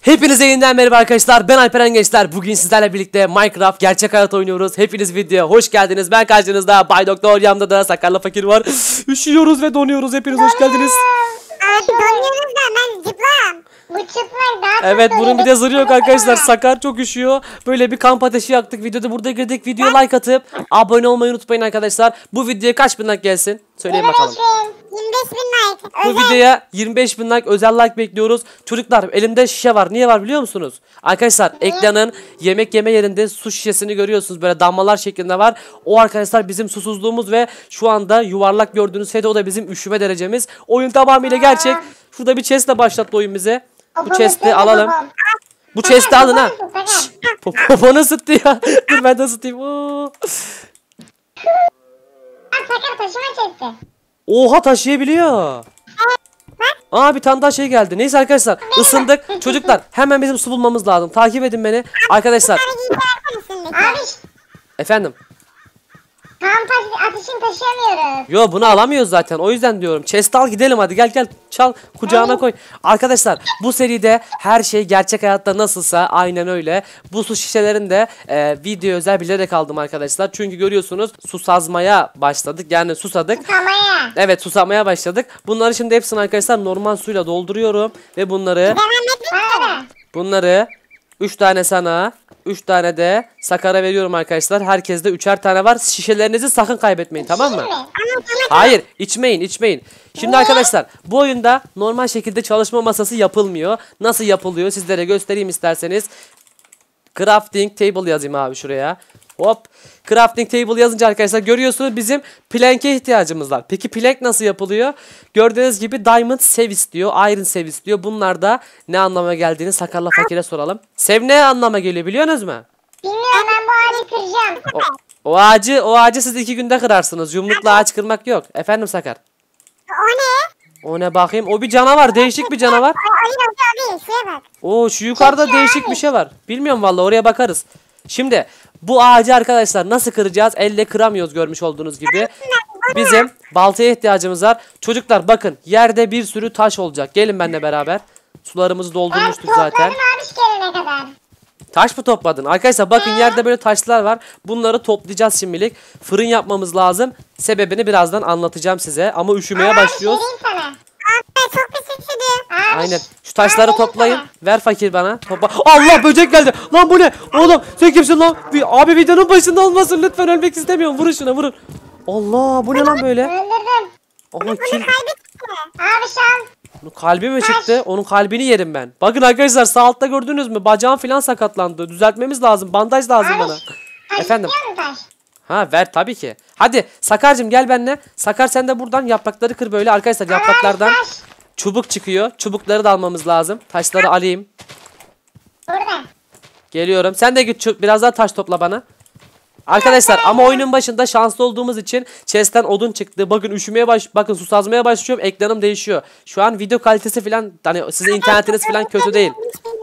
Hepinize yeniden merhaba arkadaşlar, ben Alperen Gençler. Bugün sizlerle birlikte Minecraft gerçek hayat oynuyoruz. Hepiniz videoya hoş geldiniz. Ben karşınızda Bay Doktor, yanımda da Sakarla Fakir var. Üşüyoruz ve donuyoruz, hepiniz hoş geldiniz. Abi donuyoruz da ben çıplağım. Bu çıplak daha çok Evet, bunun bir de zırhı yok donuyor. arkadaşlar. Sakar çok üşüyor. Böyle bir kamp ateşi yaktık, videoda burada girdik. Videoya like atıp abone olmayı unutmayın arkadaşlar. Bu videoya kaç bin like gelsin? Söyleyin bakalım. 25 bin like. Bu Özel. videoya 25 bin like, özel like bekliyoruz. Çocuklar, elimde şişe var. Niye var biliyor musunuz? Arkadaşlar, ekranın yemek yeme yerinde su şişesini görüyorsunuz. Böyle damlalar şeklinde var. O arkadaşlar bizim susuzluğumuz ve şu anda yuvarlak gördüğünüz şey de o da bizim üşüme derecemiz. Oyun tamamıyla gerçek. Şurada bir chestle başlattı oyun bize. Bu chest'i alalım. Bu chest'i alın ha. Poponu ısıttı ya. Dur ben de ısıtayım. Sakar taşıma çekti. Oha, taşıyabiliyor. Aa, bir tane daha şey geldi. Neyse arkadaşlar, ısındık. Çocuklar, hemen bizim su bulmamız lazım. Takip edin beni. Arkadaşlar. Abi Efendim. ateşini taşıyamıyoruz. Yo, bunu alamıyoruz zaten. O yüzden diyorum. Chest al gidelim hadi. Gel gel. Çal kucağına koy. Arkadaşlar, bu seride her şey gerçek hayatta nasılsa aynen öyle. Bu su şişelerinde video özel bilerek aldım arkadaşlar. Çünkü görüyorsunuz susazmaya başladık. Yani susadık. Tamaya. Evet, susamaya başladık. Bunları şimdi hepsini arkadaşlar normal suyla dolduruyorum. Ve bunları 3 tane sana, 3 tane de Sakar'a veriyorum arkadaşlar. Herkeste 3'er tane var. Şişelerinizi sakın kaybetmeyin, tamam mı? Hayır, içmeyin. Şimdi arkadaşlar, bu oyunda normal şekilde çalışma masası yapılmıyor. Nasıl yapılıyor sizlere göstereyim isterseniz. Crafting table yazayım abi şuraya. Hop. Crafting table yazınca arkadaşlar görüyorsunuz bizim plank'e ihtiyacımız var. Peki plank nasıl yapılıyor? Gördüğünüz gibi diamond sev istiyor, iron sev istiyor. Bunlar da ne anlama geldiğini Sakarla Fakir'e soralım. Sev ne anlama geliyor biliyorsunuz mu? Bilmiyorum, ben bu ağacı kıracağım. O ağacı siz 2 günde kırarsınız. Yumrukla ağaç kırmak yok. Efendim Sakar? O ne? O ne bakayım? O bir canavar, değişik bir canavar. Hayır o değil, şuraya bak. Oo, şu yukarıda değişik bir şey var. Bilmiyorum vallahi, oraya bakarız. Şimdi bu ağacı arkadaşlar nasıl kıracağız? Elle kıramıyoruz görmüş olduğunuz gibi. Bizim baltaya ihtiyacımız var. Çocuklar bakın, yerde bir sürü taş olacak. Gelin benimle beraber. Sularımızı doldurmuştuk zaten. Topladım abi gelene kadar. Taş mı topladın? Arkadaşlar bakın, yerde böyle taşlar var. Bunları toplayacağız şimdilik. Fırın yapmamız lazım. Sebebini birazdan anlatacağım size. Ama üşümeye başlıyoruz. Sana. Abi çok pis üşüdüm. Aynen. Şu taşları toplayın. Ver Fakir bana. Topla. Allah, böcek geldi. Lan bu ne? Oğlum sen kimsin lan? Abi videonun başında olmasın lütfen, ölmek istemiyorum. Vurun şuna, vurun. Allah, bu ne lan böyle? Öldürdüm. Aha, kill. Abi şu an. Onun kalbi mi çıktı? Onun kalbini yerim ben. Bakın arkadaşlar, sağ altta gördünüz mü? Bacağım falan sakatlandı. Düzeltmemiz lazım. Bandaj lazım bana. Efendim. Taş. Ha, ver tabii ki. Hadi Sakar'cığım gel benimle. Sakar, sen de buradan yaprakları kır böyle. Arkadaşlar yapraklardan Taş. çubuk çıkıyor. Çubukları da almamız lazım. Taşları alayım. Burada. Geliyorum. Sen de git biraz daha taş topla bana. Arkadaşlar ama oyunun başında şanslı olduğumuz için chest'ten odun çıktı. Bakın bakın susazmaya başlıyorum. Ekranım değişiyor. Şu an video kalitesi falan, hani sizin internetiniz falan kötü değil.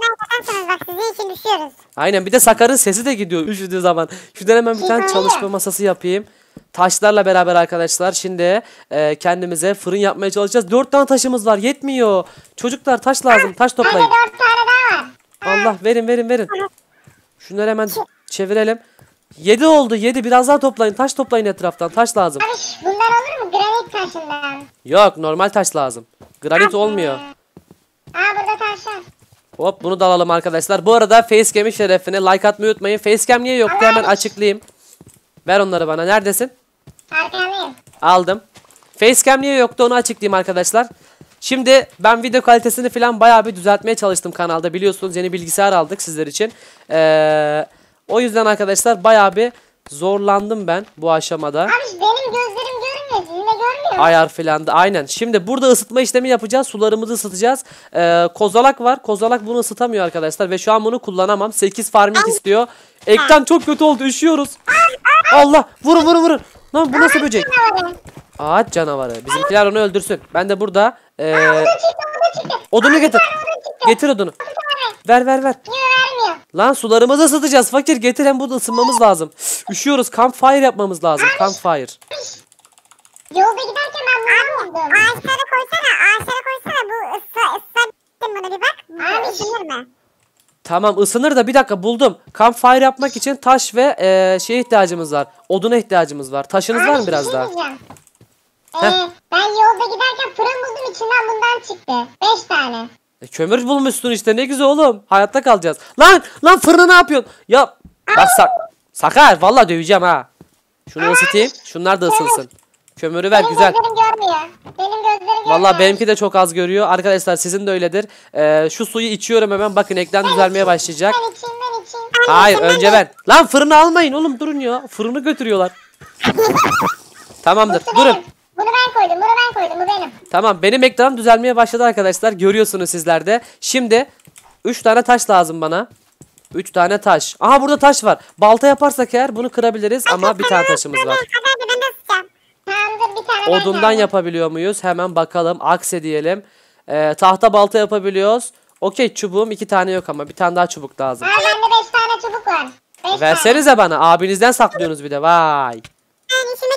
Bak sizin için düşüyoruz. Aynen, bir de Sakar'ın sesi de gidiyor üşüdüğü zaman. Şuradan hemen bir tane çalışma masası yapayım. Taşlarla beraber arkadaşlar şimdi kendimize fırın yapmaya çalışacağız. 4 tane taşımız var, yetmiyor. Çocuklar taş lazım, taş toplayın. 4 tane daha var. Allah, verin. Şunları hemen çevirelim. 7 oldu, 7, biraz daha toplayın. Taş toplayın etraftan, taş lazım. Abi bunlar olur mu? Granit taşından. Yok, normal taş lazım. Granit olmuyor. Burada taş var. Hop, bunu da alalım arkadaşlar. Bu arada facecam'in şerefine like atmayı unutmayın. Facecam niye yoktu hemen açıklayayım. Ver onları bana. Neredesin? Arkandayım. Aldım. Facecam niye yoktu onu açıklayayım arkadaşlar. Şimdi ben video kalitesini falan bayağı bir düzeltmeye çalıştım kanalda. Biliyorsunuz yeni bilgisayar aldık sizler için. O yüzden arkadaşlar bayağı bir zorlandım ben bu aşamada. Abi benim gözlerim görmüyor. Sizin de görmüyor. Ayar filan da aynen. Şimdi burada ısıtma işlemi yapacağız. Sularımızı ısıtacağız. Kozalak var. Kozalak bunu ısıtamıyor arkadaşlar. Ve şu an bunu kullanamam. 8 farming istiyor. Ekran çok kötü oldu. Üşüyoruz. Allah. Vurun. Lan bu nasıl böcek? Ağaç canavarı. Bizimkiler onu öldürsün. Ben de burada odunu getir. Getir odunu. Ver. Niye vermiyor? Lan sularımızı ısıtacağız Fakir. Getir, hem burada ısınmamız lazım. Üşüyoruz. Campfire yapmamız lazım. Campfire. Yolda giderken ben bunu buldum. Ağaçlara koysana. Bu ısıtın bunu bir bak. Abi ısınır mı? Tamam ısınır da bir dakika buldum. Campfire yapmak için taş ve şeye ihtiyacımız var. Oduna ihtiyacımız var. Taşınız var mı biraz bir şey daha? diyeceğim. Heh. Ben yolda giderken fırın buldum, içinden bundan çıktı. 5 tane. Kömür bulmuşsun işte ne güzel oğlum. Hayatta kalacağız. Lan fırını ne yapıyorsun? Ya bak Sakar vallahi döveceğim ha. Şunu ısıtayım. Şunlar da ısınsın. Kömürü ver Benim güzel. gözlerim görmüyor. Benim gözlerim görmüyor. Vallahi benimki de çok az görüyor. Arkadaşlar sizin de öyledir. Şu suyu içiyorum hemen. Bakın ekran düzelmeye başlayacak. Ben içeyim. Hayır önce ben. Lan fırını almayın oğlum durun ya. Fırını götürüyorlar. Tamamdır durun. Bunu ben koydum. Bu benim. Tamam benim ekranım düzelmeye başladı arkadaşlar. Görüyorsunuz sizler de. Şimdi 3 tane taş lazım bana. 3 tane taş. Aha burada taş var. Balta yaparsak eğer bunu kırabiliriz ama bir tane taşımız var. Hadi ben de sıçacağım. Tamamdır, bir tane ben Odundan geldim. yapabiliyor muyuz? Hemen bakalım. Akse diyelim. Tahta balta yapabiliyoruz. Okey çubuğum 2 tane yok ama bir tane daha çubuk lazım. Bende 5 tane çubuk var. 5 Versenize bana. Abinizden saklıyorsunuz bir de. Vay. tane. İşime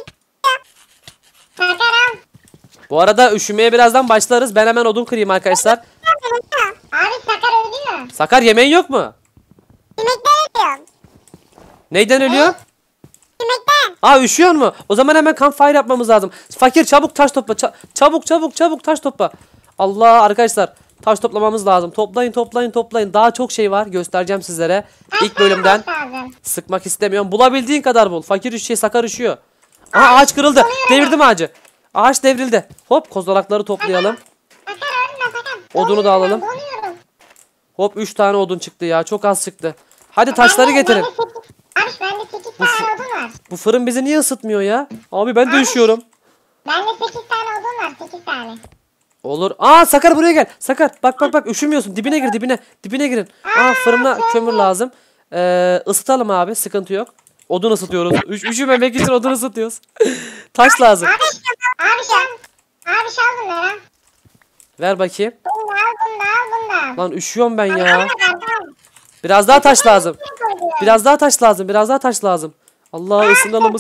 Sakaram. Bu arada üşümeye birazdan başlarız. Ben hemen odun kırayım arkadaşlar. Abi Sakar ölüyor. Sakar yemeğin yok mu? Yemekten ölüyorum. Neyden ölüyor? Yemekten. Aa üşüyor mu? O zaman hemen campfire yapmamız lazım. Fakir çabuk taş topla. Çabuk taş topla. Allah arkadaşlar taş toplamamız lazım. Toplayın. Daha çok şey var. Göstereceğim sizlere. İlk bölümden Lazım. sıkmak istemiyorum. Bulabildiğin kadar bul. Fakir üşüyor, Sakar üşüyor. Aa ağaç kırıldı. Devirdim ağacı. Ağaç devrildi. Hop kozalakları toplayalım. Sakar ölme Sakar. Odunu da alalım. Donuyorum. Hop 3 tane odun çıktı ya. Çok az çıktı. Hadi taşları getirin. Abi bende 8 tane odun var. Bu fırın bizi niye ısıtmıyor ya? Abi ben de üşüyorum. Bende 8 tane odun var. 8 tane. Olur. Aa Sakar buraya gel. Sakar bak üşümüyorsun. Dibine gir dibine. Dibine girin. Aa fırına kömür lazım. Isıtalım abi. Sıkıntı yok. Odun ısıtıyoruz. Üşümemek için odun ısıtıyoruz. Taş lazım. Abi şal bunları. Ver bakayım. Bunu al. Lan üşüyorum ben ya. Biraz daha taş lazım. Biraz daha taş lazım. Allah ısınalım.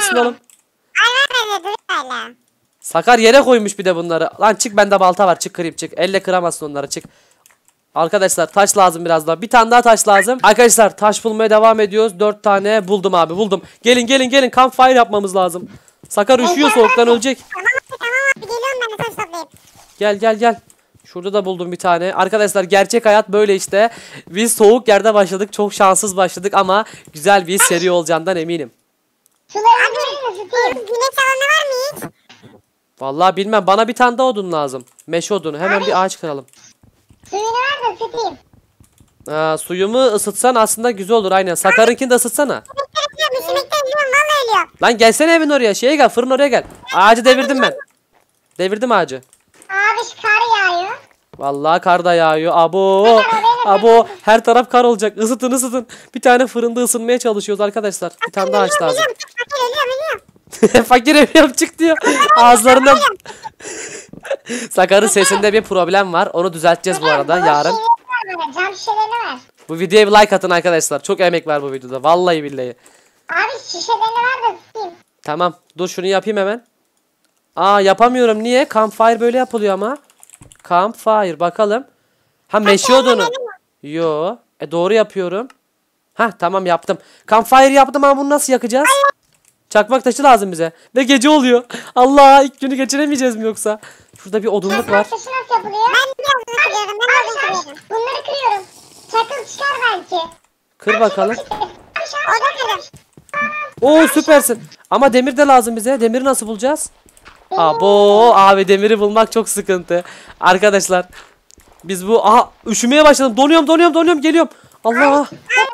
Sakar yere koymuş bir de bunları. Lan çık bende balta var. Çık kırayım çık. Elle kıramazsın onları çık. Arkadaşlar taş lazım biraz daha. Bir tane daha taş lazım. Arkadaşlar taş bulmaya devam ediyoruz. 4 tane buldum abi buldum. Gelin. Campfire yapmamız lazım. Sakar üşüyor soğuktan ölecek. Tamam abi geliyorum, ben de taş toplayıp. Gel. Şurada da buldum bir tane. Arkadaşlar gerçek hayat böyle işte. Biz soğuk yerde başladık. Çok şanssız başladık ama güzel bir seri olacağından eminim. Şunları verir mi tutayım? Güneş alanı var mı hiç? Vallahi bilmem. Bana bir tane daha odun lazım. Meşe odunu. Hemen bir ağaç kıralım. Suyunu ver de tutayım. Suyumu ısıtsan aslında güzel olur aynen. Sakarınkini de ısıtsana. Üşümekten ölüyorum, valla ölüyorum. Lan gelsene evin oraya. Şeye gel fırın oraya gel. Ağacı devirdim ben. Devirdim ağacı. Abi şu kar yağıyor. Vallahi kar da yağıyor. Abo her taraf kar olacak. Isıtın. Bir tane fırında ısınmaya çalışıyoruz arkadaşlar. Bir tane daha ağaç lazım. Ölüyorum. Fakir ev çık diyor. Ağızlarından. Sakar'ın sesinde bir problem var. Onu düzelteceğiz bu arada yarın. Cam şişelerini ver. Bu videoya bir like atın arkadaşlar. Çok emek var bu videoda. Vallahi billahi. Abi şişelerini ver de tutayım. Tamam. Dur şunu yapayım hemen. Yapamıyorum. Niye? Campfire böyle yapılıyor ama. Campfire bakalım. Ha meşe odunu. Yo. Doğru yapıyorum. Ha tamam yaptım. Campfire yaptım ama bunu nasıl yakacağız? Çakmak taşı lazım bize. Ve gece oluyor. Allah ilk günü geçiremeyeceğiz mi yoksa? Şurada bir odunluk var. Taşı nasıl yapılıyor? Ben kırıyorum. Bunları kırıyorum. Çakıl çıkar belki. Kır bakalım. O da kırır. Oo süpersin. Ama demir de lazım bize. Demiri nasıl bulacağız? Abi demiri bulmak çok sıkıntı. Arkadaşlar biz bu üşümeye başladım. Donuyorum geliyorum. Allah.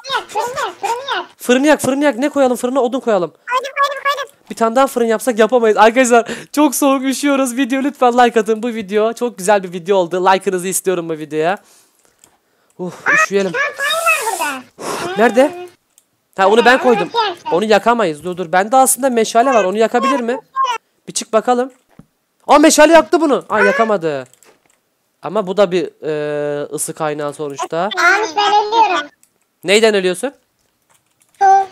Fırını yak. Ne koyalım fırına? Odun koyalım. Koydum. Bir tane daha fırın yapsak yapamayız. Arkadaşlar çok soğuk üşüyoruz. Video lütfen like atın bu video. Çok güzel bir video oldu. Like'ınızı istiyorum bu videoya. Üşüyelim. Nerede? Ha onu ben koydum. Onu yakamayız. Dur. Bende aslında meşale var. Onu yakabilir mi? Bir çık bakalım. Meşale yaktı bunu. Yakamadı. Ama bu da bir ısı kaynağı sonuçta. Abi ben ölüyorum. Neyden ölüyorsun? Soğuktan.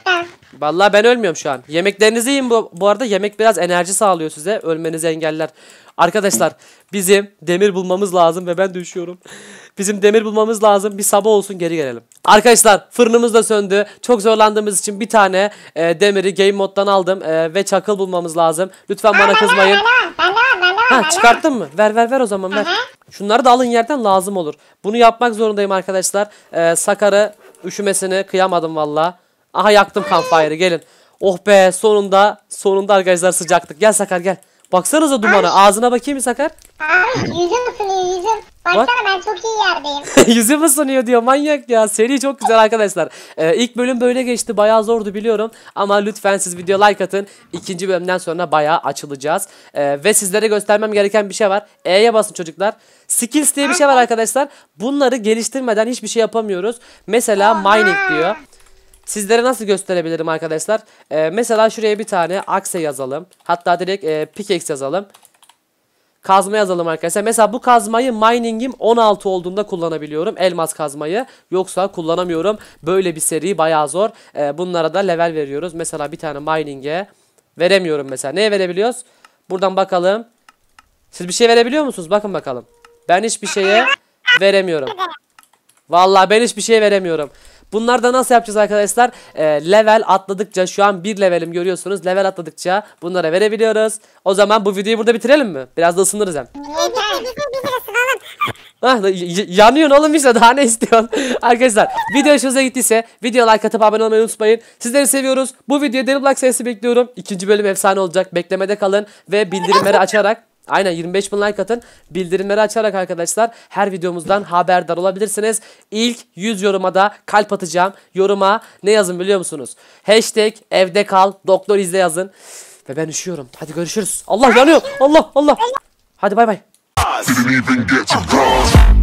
Vallahi ben ölmüyorum şu an. Yemeklerinizi yiyin bu arada. Yemek biraz enerji sağlıyor size. Ölmenizi engeller. Arkadaşlar bizim demir bulmamız lazım ve ben düşüyorum. Bizim demir bulmamız lazım. Bir sabah olsun geri gelelim. Arkadaşlar fırınımız da söndü. Çok zorlandığımız için bir tane demiri game moddan aldım. Ve çakıl bulmamız lazım. Lütfen bana kızmayın. Ha çıkarttın mı? Ver o zaman ver. Şunları da alın yerden lazım olur. Bunu yapmak zorundayım arkadaşlar. Sakar'ı üşümesini kıyamadım valla. Aha yaktım campfire'ı gelin. Oh be sonunda arkadaşlar sıcaktık. Gel Sakar gel. Baksanıza dumana. Ağzına bakayım mı Sakar? Yüzüm ısınıyor yüzüm. Baksana ben çok iyi yerdeyim. Yüzüm ısınıyor diyor manyak ya. Seri çok güzel arkadaşlar. İlk bölüm böyle geçti. Bayağı zordu biliyorum. Ama lütfen siz video like atın. İkinci bölümden sonra bayağı açılacağız. Ve sizlere göstermem gereken bir şey var. E'ye basın çocuklar. Skills diye bir şey var arkadaşlar. Bunları geliştirmeden hiçbir şey yapamıyoruz. Mesela mining diyor. Sizlere nasıl gösterebilirim arkadaşlar? Mesela şuraya bir tane axe yazalım. Hatta direkt pickaxe yazalım. Kazma yazalım arkadaşlar. Mesela bu kazmayı mining'im 16 olduğunda kullanabiliyorum. Elmas kazmayı. Yoksa kullanamıyorum. Böyle bir seri bayağı zor. Bunlara da level veriyoruz. Mesela bir tane mining'e veremiyorum mesela. Neye verebiliyoruz? Buradan bakalım. Siz bir şey verebiliyor musunuz? Bakın bakalım. Ben hiçbir şeye veremiyorum. Vallahi ben hiçbir şeye veremiyorum. Bunları da nasıl yapacağız arkadaşlar? Level atladıkça şu an bir levelim görüyorsunuz. Level atladıkça bunlara verebiliyoruz. O zaman bu videoyu burada bitirelim mi? Biraz da ısınırız hem. Yanıyorsun oğlum işte daha ne istiyorsun? Arkadaşlar video hoşunuza gittiyse video like atıp abone olmayı unutmayın. Sizleri seviyoruz. Bu videoya derin like sayısı bekliyorum. İkinci bölüm efsane olacak. Beklemede kalın ve bildirimleri açarak. Aynen 25.000 like atın. Bildirimleri açarak arkadaşlar her videomuzdan haberdar olabilirsiniz. İlk 100 yoruma da kalp atacağım. Yoruma ne yazın biliyor musunuz? Hashtag evde kal doktor izle yazın. Ve ben üşüyorum. Hadi görüşürüz. Allah yanıyor. Allah. Hadi bay bay.